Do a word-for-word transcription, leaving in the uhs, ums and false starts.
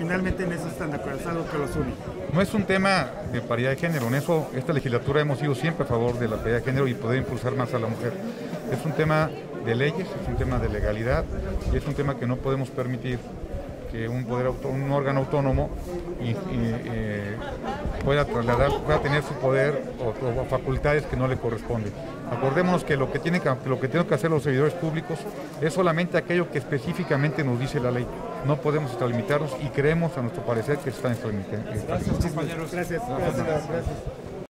finalmente en eso están de acuerdo, es algo que los une. No es un tema de paridad de género, en eso esta legislatura hemos sido siempre a favor de la paridad de género y poder impulsar más a la mujer. Es un tema de leyes, es un tema de legalidad y es un tema que no podemos permitir que un poder auto, un órgano autónomo y, y, eh, pueda trasladar, pueda tener su poder o, o facultades que no le corresponden. Acordémonos que lo que, tiene que lo que tienen que hacer los servidores públicos es solamente aquello que específicamente nos dice la ley. No podemos extralimitarnos y creemos, a nuestro parecer, que se están extralimitando. Gracias, compañeros. Gracias. Gracias. Gracias.